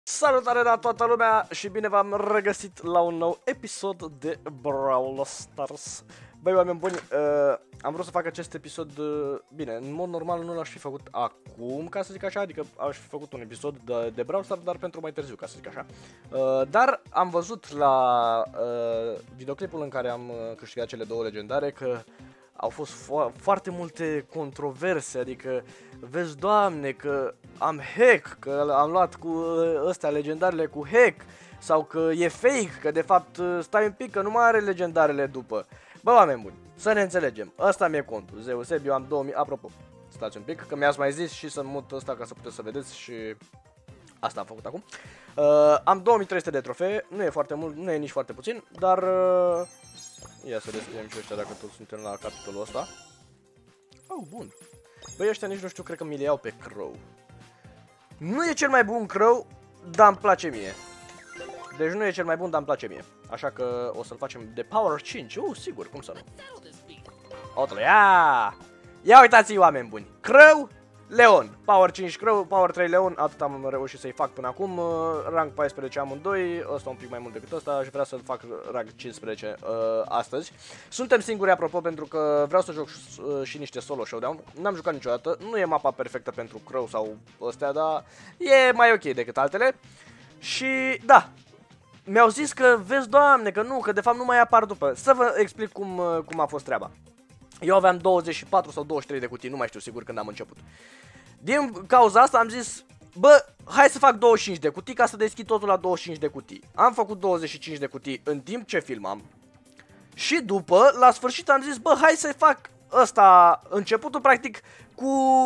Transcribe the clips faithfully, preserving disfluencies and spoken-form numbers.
Salutare la toată lumea și bine v-am regăsit la un nou episod de Brawl Stars. Băi, oameni buni, uh, am vrut să fac acest episod, uh, bine, în mod normal nu l-aș fi făcut acum, ca să zic așa, adică aș fi făcut un episod de, de Brawl Stars, dar pentru mai târziu, ca să zic așa. Uh, dar am văzut la uh, videoclipul în care am uh, câștigat cele două legendare că au fost fo foarte multe controverse, adică vezi, Doamne, că am hack, că am luat cu ăstea legendarele cu hack, sau că e fake, că de fapt stai un pic, că nu mai are legendarele după. Bă, oameni buni, să ne înțelegem, ăsta mi-e contul, Zeuseb, eu am două mii, apropo, stați un pic, că mi-ați mai zis și să mut ăsta ca să puteți să vedeți și asta am făcut acum. Uh, am două mii trei sute de trofee, nu e foarte mult, nu e nici foarte puțin, dar... Uh, ia să deschidem și ăștia dacă toți suntem la capitolul ăsta. Oh, bun. Băi, ăștia nici nu știu, cred că mi le iau pe Crow. Nu e cel mai bun Crow, dar îmi place mie. Deci nu e cel mai bun, dar îmi place mie. Așa că o să-l facem de Power cinci. Uh, sigur, cum să nu. Otlo, ia! Ia uitați-i, oameni buni. Crow, Leon. Power cinci Crow, Power trei Leon. Atât am reușit să-i fac până acum. Rank paisprezece amândoi. Ăsta un pic mai mult decât ăsta. Aș vrea să-l fac rank cincisprezece uh, astăzi. Suntem singuri, apropo, pentru că vreau să joc uh, și niște solo showdown. N-am jucat niciodată. Nu e mapa perfectă pentru Crow sau ăstea, dar e mai ok decât altele. Și da, mi-au zis că, vezi, Doamne, că nu, că de fapt nu mai apar după. Să vă explic cum, uh, cum a fost treaba. Eu aveam douăzeci și patru sau douăzeci și trei de cutii, nu mai știu sigur când am început. Din cauza asta am zis, bă, hai să fac douăzeci și cinci de cutii ca să deschid totul la douăzeci și cinci de cutii. Am făcut douăzeci și cinci de cutii în timp ce filmam. Și după, la sfârșit am zis, bă, hai să fac ăsta, începutul practic cu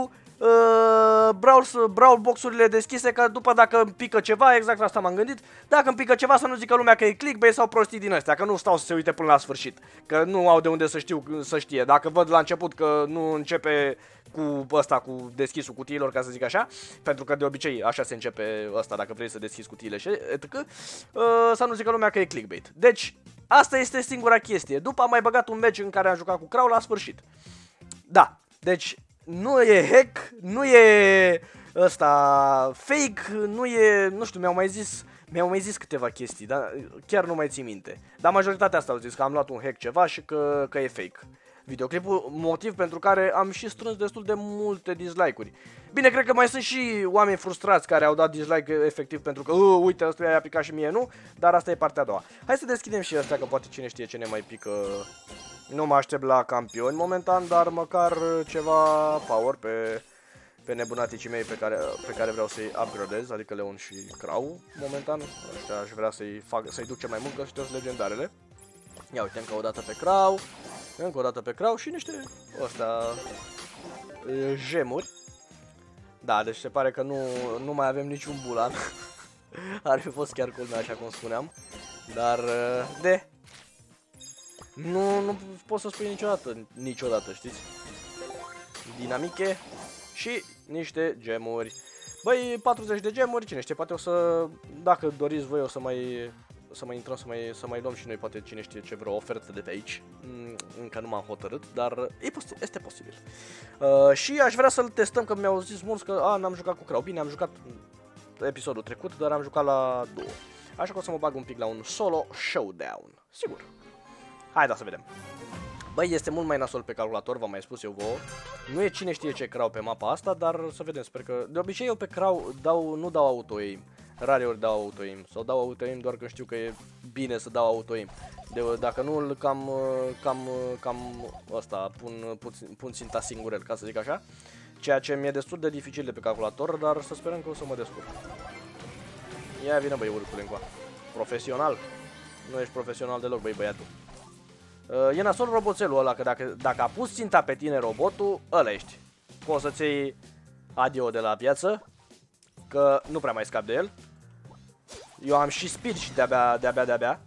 uh, brawl, brawl box-urile deschise, că după dacă îmi pică ceva, exact la asta m-am gândit, dacă îmi pică ceva să nu zică lumea că e clickbait sau prostii din astea, că nu stau să se uite până la sfârșit, că nu au de unde să știu, să știe. Dacă văd la început că nu începe cu ăsta, cu deschisul cutiilor, ca să zic așa, pentru că de obicei așa se începe ăsta, dacă vrei să deschizi cutiile și etc, uh, să nu zică lumea că e clickbait. Deci, asta este singura chestie. După am mai băgat un match în care am jucat cu Crow la sfârșit. Da, deci nu e hack, nu e ăsta fake, nu e, nu știu, mi-au mai zis, mi-au mai zis câteva chestii, dar chiar nu mai țin minte. Dar majoritatea asta au zis că am luat un hack ceva și că, că e fake videoclipul, motiv pentru care am și strâns destul de multe dislike-uri. Bine, cred că mai sunt și oameni frustrați care au dat dislike efectiv pentru că, uh, uite, ăsta i-a picat și mie, nu? Dar asta e partea a doua. Hai să deschidem și astea, că poate cine știe ce ne mai pică. Nu mă aștept la campioni momentan, dar măcar ceva power pe, pe nebunaticii mei pe care, pe care vreau să-i upgradez, adică Leon și Crow momentan. Ăștia aș vrea să-i fac, să-i duc ce mai mult, că ăștia sunt legendarele. Ia uite, încă o dată pe Crow. Încă o dată pe Crow și niște ăstea gemuri. Da, deci se pare că nu, nu mai avem niciun bulan. Ar fi fost chiar culmea, așa cum spuneam. Dar de Nu, nu pot să spui niciodată, niciodată, știți? Dinamiche și niște gemuri. Băi, patruzeci de gemuri, cine știe, poate o să, dacă doriți voi, o să mai să mai intrăm, să mai, să mai luăm și noi, poate cine știe ce, vreo ofertă de pe aici. Încă nu m-am hotărât, dar e posibil, este posibil. Uh, și aș vrea să-l testăm, că mi-au zis mulți că a, n-am jucat cu Crow. Bine, am jucat episodul trecut, dar am jucat la două. Așa că o să mă bag un pic la un solo showdown. Sigur. Hai, da, să vedem. Băi, este mult mai nasol pe calculator, v-am mai spus eu vouă. Nu e cine știe ce Crow pe mapa asta, dar să vedem, sper că... De obicei eu pe Crow dau, nu dau auto-aim. Rare ori dau auto-aim. Sau dau auto-aim doar că știu că e bine să dau auto-aim. Dacă nu, îl cam, cam, cam ăsta, pun, pun, pun ținta singurel, ca să zic așa. Ceea ce mi-e destul de dificil de pe calculator, dar să sperăm că o să mă descurc. Ia vină, băi, urcule încoa. Profesional. Nu ești profesional deloc, băi, băiatul. Uh, e nasol roboțelul ăla, că dacă, dacă a pus ținta pe tine robotul, ăla ești. Poți să-ți iei adio de la viață, că nu prea mai scap de el. Eu am și speed și de-abia, de-abia, de-abia.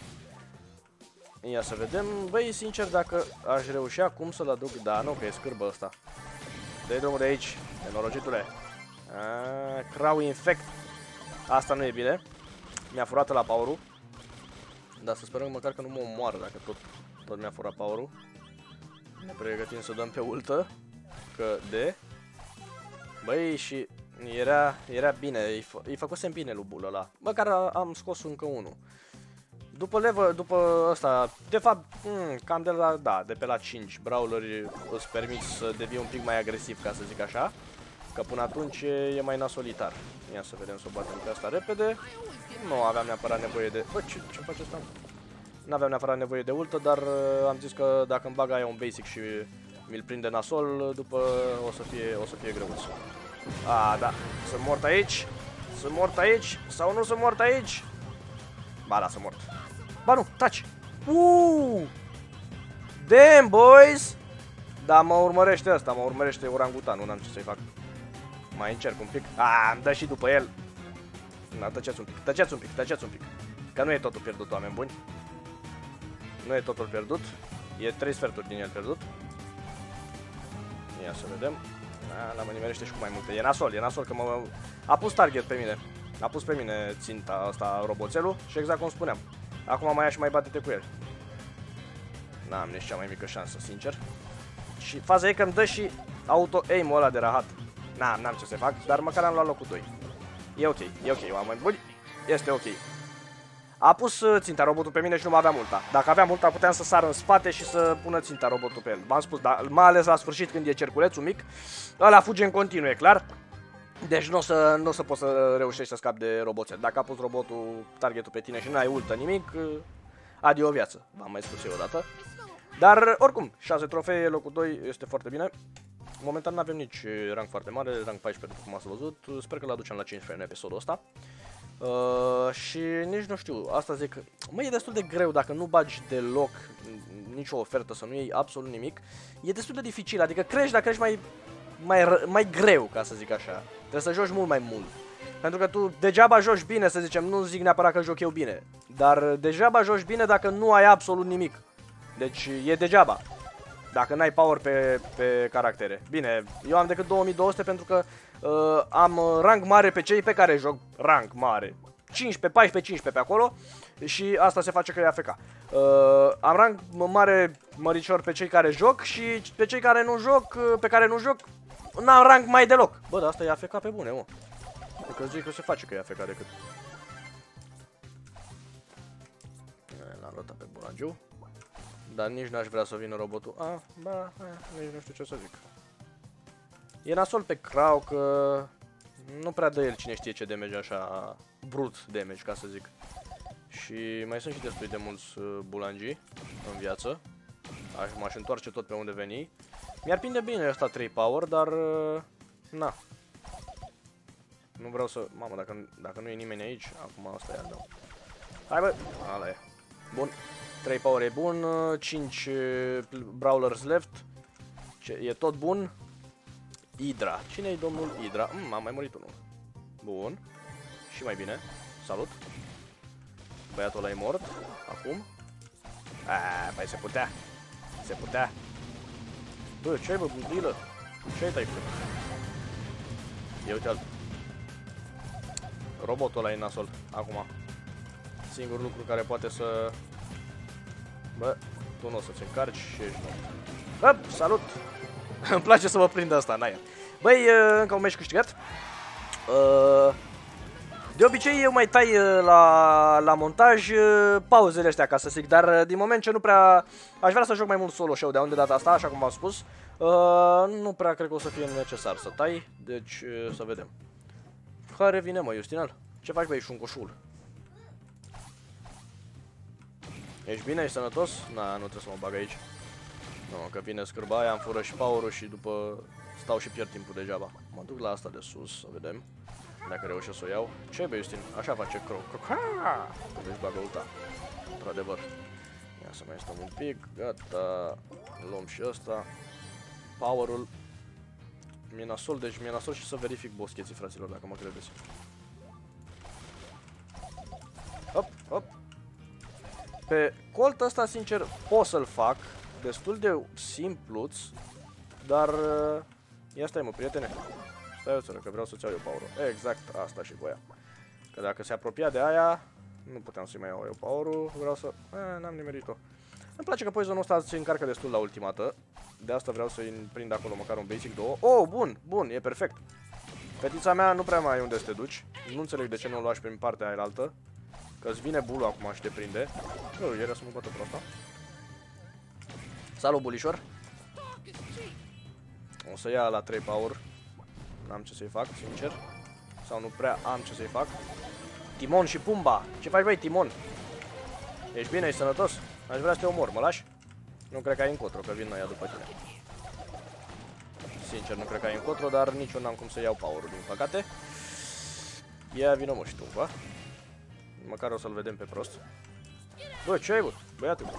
Ia să vedem, băi, sincer, dacă aș reuși acum să-l aduc, da, nu, că e scârbă ăsta. Dă-i drumul de aici, nenorocitule. Ah, Crow Infect. Asta nu e bine. Mi-a furat la power-ul. Dar să sperăm măcar că nu mă omoară dacă tot, tot mi-a furat power-ul. Ne pregătim să dăm pe ultă. Că de... Băi, și Era, era bine, îi, fă, îi făcusem bine lui Bull ăla. Măcar am scos încă unul. După level, după ăsta, de fapt, hmm, cam de la, da, de pe la cinci brawleri îți permit să devii un pic mai agresiv, ca să zic așa. Că până atunci e mai nasolitar. Ia să vedem să o batem pe asta repede. Nu aveam neapărat nevoie de... Bă, ce, ce face asta? Nu aveam neapărat nevoie de ultă, dar am zis că dacă îmi bag aia un basic și mi-l prinde nasol, după o să fie, o să fie greuț. A, da, sunt mort aici. Sunt mort aici sau nu sunt mort aici? Ba da, sunt mort. Ba nu, taci. Uuu! Damn, boys! Da, mă urmărește ăsta, mă urmărește orangutanul, n-am ce să-i fac. Mai încerc un pic. A, îmi dă și după el. Na, tăceați un pic, tăceați un pic, tăceați un pic. Că nu e totul pierdut, oameni buni. Nu e totul pierdut. E trei sferturi din el pierdut. Ia să vedem. A, la mă nimerește și cu mai multe. E nasol, e nasol că mă... A pus target pe mine. A pus pe mine ținta asta, roboțelul. Și exact cum spuneam. Acum mai ia și mai bate-te cu el. N-am nici cea mai mică șansă, sincer. Și faza e că îmi dă și auto-aim-ul ăla de rahat. N-am, n-am ce să fac, dar măcar am luat locul doi. E ok, e ok, oameni buni. Este ok. A pus ținta robotul pe mine și nu mai aveam multa. Dacă aveam multa, puteam să sar în spate și să pună ținta robotul pe el. V-am spus, dar mai ales la sfârșit când e cerculețul mic, ăla fuge în continuu, e clar. Deci nu o să, n-o să poți să reușești să scapi de roboțel. Dacă a pus robotul targetul pe tine și nu ai ultă nimic, adio viață. V-am mai spus eu odată. Dar, oricum, șase trofee, locul doi este foarte bine. Momentan nu avem nici rang foarte mare, rang paisprezece, după cum ați văzut. Sper că l aducem la cincisprezece în episodul ăsta. Uh, și nici nu știu, asta zic, mă, e destul de greu dacă nu bagi deloc nicio ofertă, să nu iei absolut nimic. E destul de dificil, adică crești, dar crești mai, mai, mai greu, ca să zic așa. Trebuie să joci mult mai mult. Pentru că tu degeaba joci bine, să zicem, nu zic neapărat că joc eu bine, dar degeaba joci bine dacă nu ai absolut nimic. Deci e degeaba dacă n-ai power pe, pe caractere. Bine, eu am decât două mii două sute pentru că uh, am rang mare pe cei pe care joc. Rang mare cincisprezece, paisprezece, cincisprezece pe acolo. Și asta se face că e A F K. uh, Am rang mare măricior pe cei care joc. Și pe cei care nu joc, Pe care nu joc n-am rang mai deloc. Bă, dar asta e A F K pe bune, mă. Că zic că se face că e A F K decât. L-am rotat pe bulangiu. Dar nici n-aș vrea să vină robotul. Ah, ba, eh, nici nu știu ce să zic. E nasol pe Crow că nu prea dă el cine știe ce damage așa, brut damage, ca să zic. Și mai sunt și destui de mulți uh, bulangii în viață. Aș m-aș întoarce tot pe unde veni. Mi-ar prinde bine ăsta trei power, dar uh, na. Nu vreau să... Mamă, dacă, dacă nu e nimeni aici, acum asta e al meu. Hai bă, ala e. Bun. trei power e bun, cinci brawlers left. Ce, e tot bun. Hydra. Cine-i domnul Hydra? Mm, am mai murit unul. Bun. Și mai bine. Salut. Băiatul ăla e mort. Acum. Aaa, păi se putea. Se putea. Bă, ce-ai bă, budilă? Ce-ai tai făcut? Ia uite altul. Robotul ăla e nasol. Acum. Singurul lucru care poate să... Bă, tu nu o să-ți încarci și ești mort. Hop, salut! Îmi place să mă prind asta, n-aia. Băi, încă un meci câștigat. De obicei eu mai tai la, la montaj pauzele astea, ca să zic. Dar din moment ce nu prea... Aș vrea să joc mai mult solo show de unde data asta, așa cum v-am spus. Nu prea cred că o să fie necesar să tai. Deci, să vedem. Care vine, mă, Justinal? Ce faci, băi, șuncoșul? Ești bine? Ești sănătos? Na, nu trebuie să mă bag aici. Nu, că vine scârba aia, îmi fură și power-ul și după stau și pierd timpul degeaba. Mă duc la asta de sus, să vedem dacă reușesc să o iau. Ce bă, Justin? Așa face Crow. Deci bagă ulta. Într-adevăr. Ia să mai stăm un pic. Gata. Luăm și ăsta. Power-ul. Mi-e nasol, deci mi-e nasol și să verific boscheții, fraților, dacă mă credeți. Hop, hop. Pe colt ăsta, sincer, pot să-l fac. Destul de simpluț. Dar... Ia stai, mă, prietene. Stai o țără, că vreau să-ți iau eu power-ul. Exact, asta și voia. Că dacă se apropia de aia, nu puteam să-i mai iau eu power-ul. Vreau să... N-am nimerit-o. Îmi place că poison-ul ăsta se încarcă destul la ultimată. De asta vreau să-i prind acolo măcar un basic două. Oh, bun, bun, e perfect. Fetița mea nu prea mai ai unde să te duci. Nu înțeleg de ce nu o lași prin partea aia altă. Că-ți vine bulul acum și te prinde. Eu, era să mă bată pe asta. Salut, bulișor. O să ia la trei power. N-am ce să-i fac, sincer. Sau nu prea am ce să-i fac. Timon și Pumba. Ce faci, băi, Timon? Ești bine, ești sănătos? Aș vrea să te omor, mă lași? Nu cred că ai încotro, că vin noi după tine. Sincer, nu cred că ai încotro, dar nici eu n-am cum să iau power-ul, din păcate. Ia vină, mă, și tu, va? Măcar o să-l vedem pe prost. Bă, ce ai, bă? Băiatul.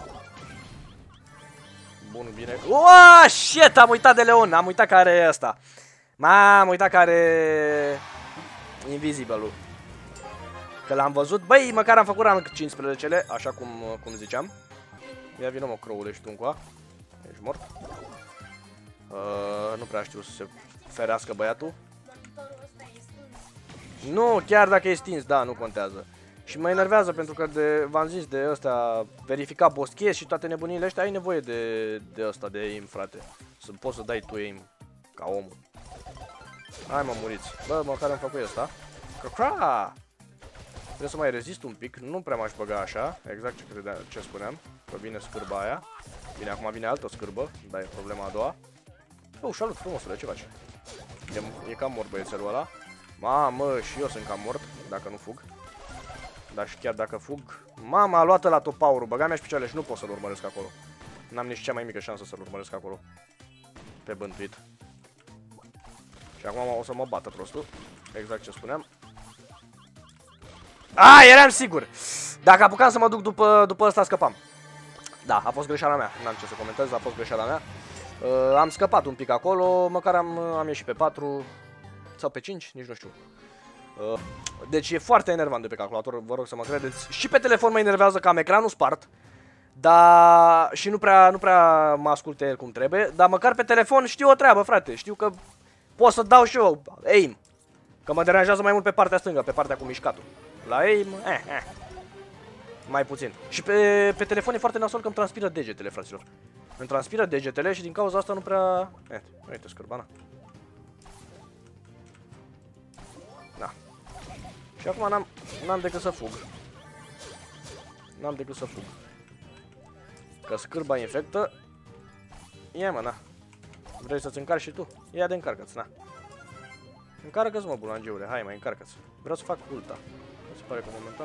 Bun, bine. Uaaaa, shit, am uitat de Leon, am uitat care e ăsta. M-am uitat care e Invisible-ul. Că l-am văzut, băi, măcar am făcut rank cincisprezece, așa cum, cum ziceam. Ia vină, mă, croule, și tu încoa. Ești mort. Uh, nu prea știu să se ferească băiatul. Nu, chiar dacă e stins, da, nu contează. Și mă enervează pentru că v-am zis de ăsta, verifica boschie și toate nebunile astea, ai nevoie de, de ăsta, de aim, frate. Să poți să dai tu aim, ca omul. Hai, mă, muriți. Bă, măcar am făcut ăsta. Cra-cra! Trebuie să mai rezist un pic, nu prea m-aș băga așa, exact ce, credea, ce spuneam. Că vine scârba aia. Bine, acum vine altă scârbă, dar e problema a doua. Oh, salut, frumosule, ce faci? E, e cam mort băiețelul ăla. Mamă, și eu sunt cam mort, dacă nu fug. Dar și chiar dacă fug... Mama, a luat la top power-ul, băga mea și picioarele și nu pot să-l urmăresc acolo. N-am nici cea mai mică șansă să-l urmăresc acolo. Pe bântuit. Și acum o să mă bată prostul. Exact ce spuneam. A, eram sigur! Dacă apucam să mă duc după, după ăsta, scăpam. Da, a fost greșeala mea. N-am ce să comentez, a fost greșeala mea. Uh, am scăpat un pic acolo, măcar am, am ieșit pe patru sau pe cinci, nici nu știu. Uh, deci e foarte enervant de pe calculator, vă rog să mă credeți. Și pe telefon mă enervează că am ecranul spart. Dar și nu prea, nu prea mă asculte el cum trebuie. Dar măcar pe telefon știu o treabă, frate. Știu că pot să dau și eu aim. Că mă deranjează mai mult pe partea stângă, pe partea cu mișcatul. La aim, eh, eh. Mai puțin. Și pe, pe telefon e foarte nasol că îmi transpiră degetele, fraților. Îmi transpiră degetele și din cauza asta nu prea... Eh, uite scârbana. Da. Și acum n-am n-am decât să fug. N-am decât să fug. Că scârba infectă. Ia, mă, na. Vrei să-ți încarci și tu? Ia de încarcă-ți, na. Încarcă-ți, mă, bulangeule. Hai, mai încarcă-ți. Vreau să fac ulta. Mi se pare că momentan...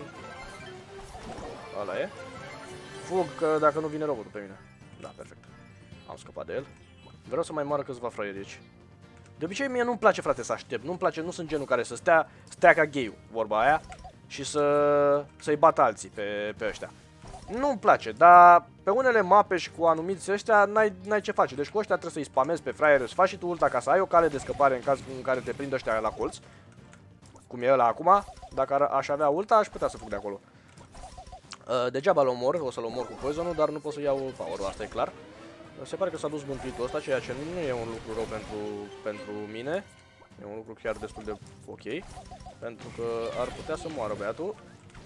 Ala e. Fug, că dacă nu vine robotul pe mine. Da, perfect. Am scăpat de el. Vreau să mai moară câțiva fraieri aici. De obicei mie nu-mi place, frate, să aștept. Nu-mi place, nu sunt genul care să stea, stea ca gay-ul, vorba aia. Și să, să-i bată alții pe, pe ăștia. Nu-mi place, dar pe unele mape și cu anumiți ăștia n-ai ce face. Deci cu ăștia trebuie să-i spamezi pe fraieri, să faci și tu ulta ca să ai o cale de scăpare în caz în care te prind ăștia la colț. Cum e ăla acum. Dacă aș avea ulta, aș putea să fug de acolo. Uh, degeaba l omor, o să-l omor cu poison-ul, dar nu pot să iau power-ul, asta e clar. Se pare că s-a dus bântuitul ăsta, ceea ce nu e un lucru rău pentru, pentru mine. E un lucru chiar destul de ok. Pentru că ar putea să moară băiatul.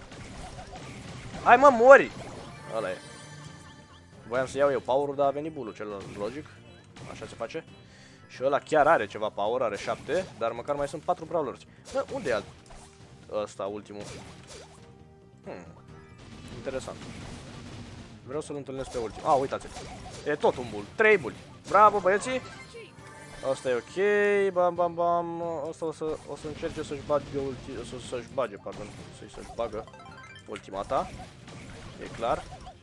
Hai, mă, mori! Ăla e. Voiam să iau eu power-ul, dar a venit bulul, celălalt logic. Așa se face. Și ăla chiar are ceva power, are șapte, dar măcar mai sunt patru brawlers. Bă, unde e alt? Ăsta, ultimul. Hmm. Interesant. Vreau să-l întâlnesc pe ultimul. A, uitați-l. E tot un bull. Trei bulli. Bravo, băieții. Asta e ok. Bam, bam, bam. Asta o să, o să încerce să-și bage ulti... să, să-și bage, pardon. Să-și să bagă ultimata. E clar.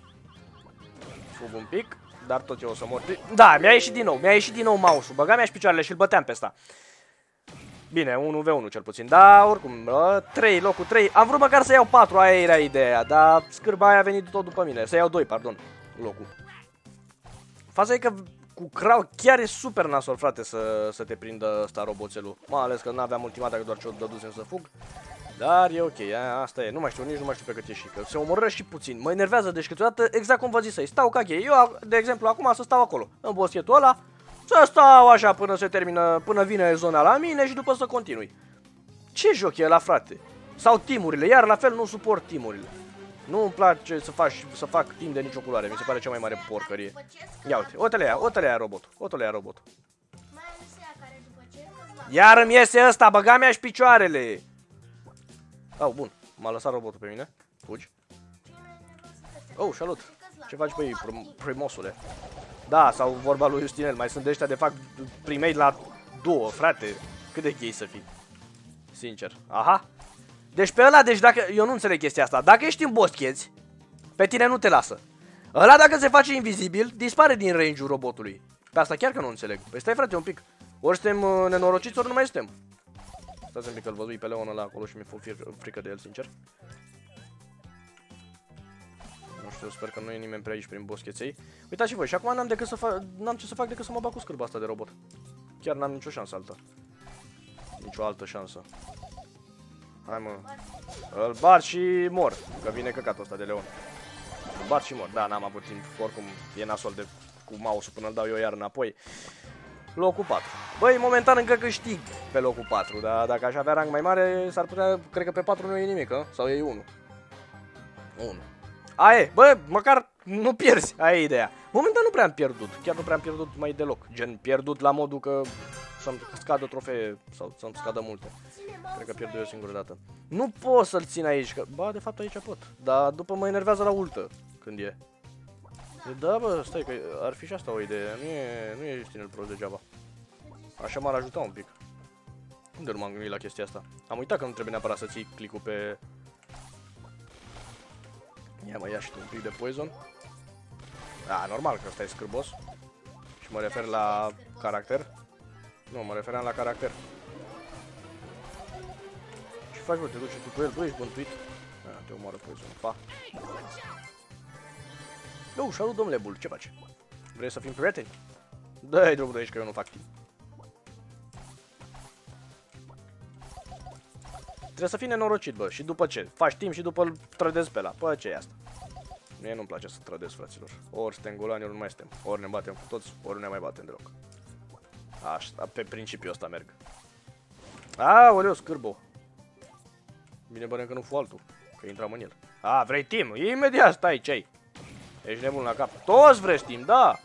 Fug un pic. Dar tot eu o să mor. Da, mi-a ieșit din nou. Mi-a ieșit din nou mouse-ul. Băga mi-aș picioarele și îl băteam pe ăsta. Bine, unu v unu cel puțin. Da, oricum, trei, locul trei. Am vrut măcar să iau patru, aia era ideea. Dar scârba aia a venit tot după mine. Să iau doi, pardon, locul. Faza e că cu Crow chiar e super nasol, frate, să, să te prindă ăsta roboțelul. Mai ales că n-aveam ultimata, că doar ce-o dădusem să fug. Dar e ok, a, asta e. Nu mai știu, nici nu mai știu pe cât e și. Că se omoră și puțin. Mă enervează, deci câteodată, exact cum vă zisei, stau ca gay. Eu, de exemplu, acum să stau acolo, în boschetul ăla. Să stau așa până se termină, până vine zona la mine și după să continui. Ce joc e ăla, frate? Sau timurile, iar la fel nu suport timurile. Nu îmi place să fac, să fac timp de nicio culoare, mi se pare cea mai mare porcărie. Ia uite, o te le ia, o te le ia robotul, o te le ia robotul. Mai ales ea care după ce îți la Iar îmi iese ăsta, băga mea și picioarele. Au, bun, m-a lăsat robotul pe mine. Fugi. Oh, salut. Ce faci, băi, primosule? Da, sau vorba lui Justinel, mai sunt de ăștia de fac primei la două, frate. Cât de gay să fii. Sincer. Aha. Deci pe ăla, deci dacă... Eu nu înțeleg chestia asta. Dacă ești în boscheți, pe tine nu te lasă. Ăla dacă se face invizibil, dispare din range-ul robotului. Pe asta chiar că nu înțeleg. Păi stai, frate, un pic. Ori suntem uh, nenorociți, ori nu mai suntem. Stați un pic, îl văzui pe Leon ăla acolo și mi-e frică de el, sincer. Nu știu, sper că nu e nimeni pe aici prin boscheței. Uitați și voi, și acum n-am decât să fac, n-am ce să fac decât să mă bag cu scârba asta de robot. Chiar n-am nicio șansă altă. Nicio altă șansă. Hai, mă. Îl bat și mor, că vine căcatul ăsta de Leon. Îl bat și mor. Da, n-am avut timp, oricum e nasol de cu mouse-ul până îl dau eu iar înapoi. Locul patru. Băi, momentan încă câștig pe locul patru, dar dacă aș avea rang mai mare, s-ar putea, cred că pe patru nu e nimic, a? Sau e unu. unu. Aia e, bă, măcar nu pierzi, aia e ideea. Momentan nu prea am pierdut, chiar nu prea am pierdut mai deloc. Gen, pierdut la modul că să-mi scadă trofee sau să-mi scadă multe. Cred că pierd eu o singură dată. Nu pot să-l țin aici, că... Ba, de fapt aici pot, dar după mă enervează la ultă când e. Da, bă, stai că ar fi și asta o idee, nu e, nu e Justinel prost degeaba. Așa m-ar ajuta un pic. Unde nu m-am gândit la chestia asta? Am uitat că nu trebuie neapărat să ții click-ul pe... Ia mă, ia și tu un pic de poison. Da, normal că ăsta e scârbos. Și mă refer la caracter. Nu, mă refeream la caracter. Ce faci, bă? Te duci tu cu el? Tu ești bântuit? Da, te omoară poison. Pa! Oh, salut, domnule Bull, ce faci? Vrei să fim prieteni? Dă-i drumul de aici că eu nu fac timp. Trebuie să fii nenorocit, bă, și după ce? Faci timp și după îl trădezi pe ăla. Păi, ce e asta? Mie nu-mi place să trădez, fraților. Ori suntem golani, ori nu mai suntem. Ori ne batem cu toți, ori nu ne mai batem deloc. Așa, pe principiul ăsta merg. Aoleu, scârbo. Bine, bă, că nu fu altul, că intram în el. A, vrei timp? Imediat, stai, ce-ai? Ești nebun la cap. Toți vreți timp, da!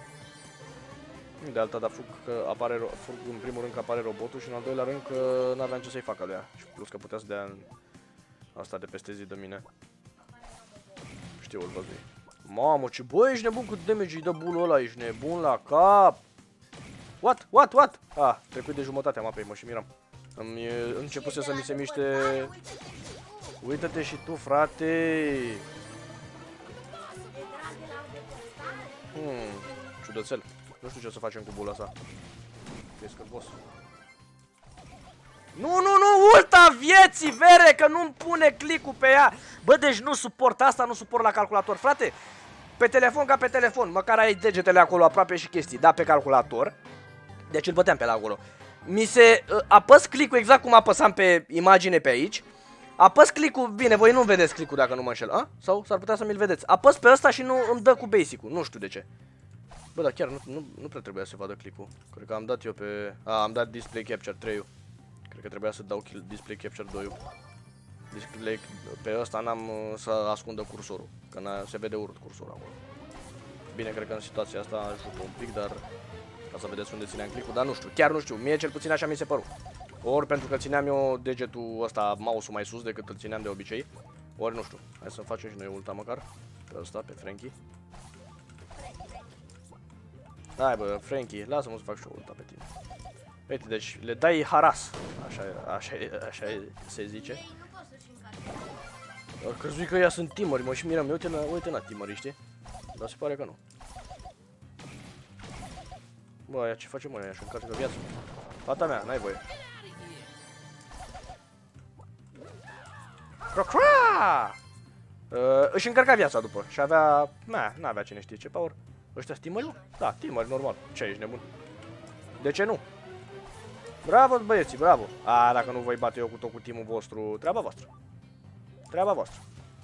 De alta, dar fug că apare, fug în primul rând că apare robotul și în al doilea rând că n-aveam ce să-i facă lui ea. Și plus că putea să dea asta de peste zi de mine. Știu, îl văzui. Mamă, ce bă, ești nebun cu damage îi dă bulul ăla, ești nebun la cap! What? What? What? Ah, trecut de jumătatea mapei, mă și miram. Îmi începuse să mi se miște... Uită-te și tu, frate! Hmm, ciudățel. Nu știu ce să facem cu bula asta. E scârbos. Nu, nu, nu, ulta vieții, vere, că nu-mi pune click-ul pe ea. Bă, deci nu suport asta, nu suport la calculator, frate. Pe telefon ca pe telefon, măcar ai degetele acolo aproape și chestii, da, pe calculator. Deci îl băteam pe la acolo. Mi se uh, apăs click-ul exact cum apăsam pe imagine pe aici. Apăs click-ul, bine, voi nu vedeți click-ul dacă nu mă înșel, a? Sau s-ar putea să mi-l vedeți. Apăs pe ăsta și nu îmi dă cu basic-ul, nu știu de ce. Bă, dar chiar nu, nu, nu prea trebuia să vadă click-ul. Cred că am dat eu pe... A, am dat display capture trei-ul. Cred că trebuia să dau display capture doi-ul. Display... Pe ăsta n-am uh, să ascundă cursorul, că se vede urât cursorul acolo. Bine, cred că în situația asta ajută un pic, dar... Ca să vedeți unde țineam click-ul, dar nu știu, chiar nu știu. Mie cel puțin așa mi se păru. Ori pentru că țineam eu degetul ăsta, mouse-ul mai sus decât îl țineam de obicei. Ori nu știu. Hai să facem și noi ulta măcar. Pe ăsta, pe Frankie. Hai bă, Frankie, lasă-mă să fac și eu ulta pe tine. Uite, deci le dai haras. Așa, așa, așa se zice. Dar crezui că ea sunt timări, mă, și mirăm, uite la, uite la timări, știi? Dar se pare că nu. Bă, aia ce face, mă, aia și încarcă viață. Fata mea, n-ai voie. Crocra! Uh, își încărca viața după și avea... Na, n-avea cine știe ce power. Ăștia timări? Da, timări, normal. Ce, ești nebun? De ce nu? Bravo, băieții, bravo. A, dacă nu voi bate eu cu tot cu teamul vostru, treaba voastră. Treaba voastră.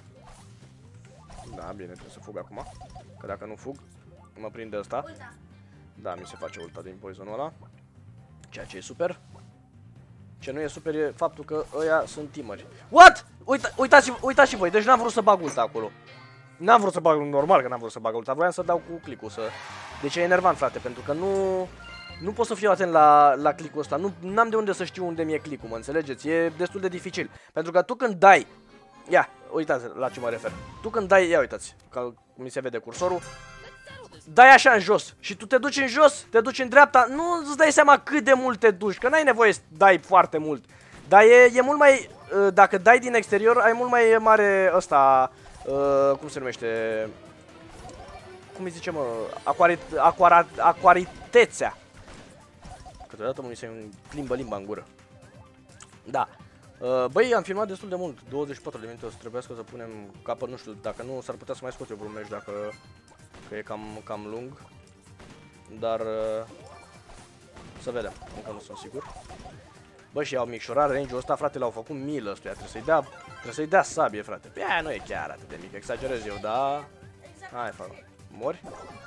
Da, bine, trebuie să fug acum. Că dacă nu fug, mă prinde ăsta. Da, mi se face ulta din poison-ul ăla. Ceea ce e super. Ce nu e super e faptul că ăia sunt teameri. What? Uita, uitați, uitați și voi, deci n-am vrut să bag ulta acolo. N-am vrut să bag, normal că n-am vrut să bag ulta, voiam să dau cu click-ul să... Deci e enervant, frate, pentru că nu... nu pot să fiu atent la, la click-ul ăsta. Nu n-am de unde să știu unde mi-e click-ul, mă înțelegeți? E destul de dificil. Pentru că tu când dai... Ia, uitați la ce mă refer. Tu când dai... Ia uitați, ca mi se vede cursorul. Dai așa în jos și tu te duci în jos, te duci în dreapta. Nu îți dai seama cât de mult te duci, că n-ai nevoie să dai foarte mult. Dar e, e mult mai... Dacă dai din exterior, ai mult mai mare ăsta... Uh, cum se numește... Cum îi zice, mă? Aquarit, aquarat, aquaritețea. Câteodată mă mi se plimbă limba în gură. Da. Uh, băi, am filmat destul de mult. douăzeci și patru de minute o să trebuiască să punem capăt. Nu știu, dacă nu, s-ar putea să mai scot eu vreun meci dacă... Că e cam, cam lung. Dar... Uh, să vedem. Încă nu sunt sigur. Bă, și au micșorat range-ul ăsta, frate, l-au făcut milă ăstuia. Trebuie să-i dea, trebuie să-i dea sabie, frate. Bine, nu e chiar atât de mic, exagerez eu, da? Hai, fac. Mori?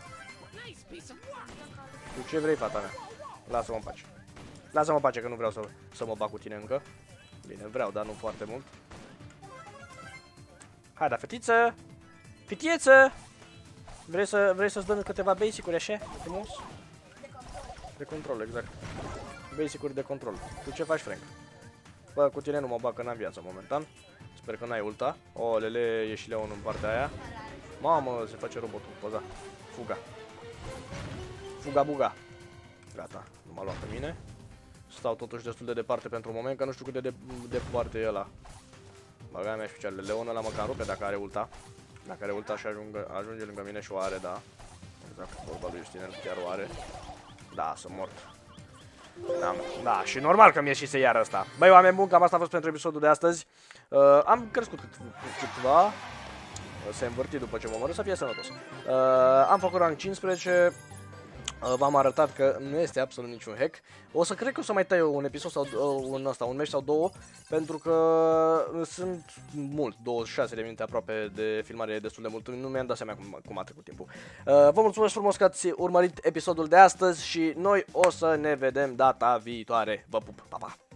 Tu ce vrei, fata mea? Lasă-mă în pace. Lasă-mă în pace, că nu vreau să, să mă bag cu tine încă. Bine, vreau, dar nu foarte mult. Hai, da, fetiță! Fetieță! Vrei să, vrei să-ți dăm câteva basic-uri așa? Frumos? De control, exact. Basic-uri de control. Tu ce faci, Frank? Bă, cu tine nu mă bag, că n-am viață momentan. Sper că n-ai ulta. O, lele, e și Leon în partea aia. Mamă, se face robotul. Poza. Fuga. Fuga buga. Gata, nu m-a luat pe mine. Stau totuși destul de departe pentru un moment, că nu știu cât de, de departe e ăla. Băga mea și picioarele. Leon ăla mă cam rupe dacă are ulta. Dacă are ulta și ajunge, ajunge lângă mine și o are, da. Exact, vorba lui Justinel chiar o are. Da, sunt mort. Da, da, și normal că mi-e și se iară ăsta. Băi, oameni buni, cam asta a fost pentru episodul de astăzi. Uh, am crescut câtva. Se învârti după ce mă omorât, să fie sănătos. Uh, am făcut rank cincisprezece. Uh, V-am arătat că nu este absolut niciun hack. O să cred că o să mai tai un episod sau uh, un, ăsta, un meci sau două. Pentru că sunt mult, douăzeci și șase de minute aproape de filmare, destul de mult. Nu mi-am dat seama cum, cum a trecut timpul. Uh, vă mulțumesc frumos că ați urmărit episodul de astăzi și noi o să ne vedem data viitoare. Vă pup, pa, pa!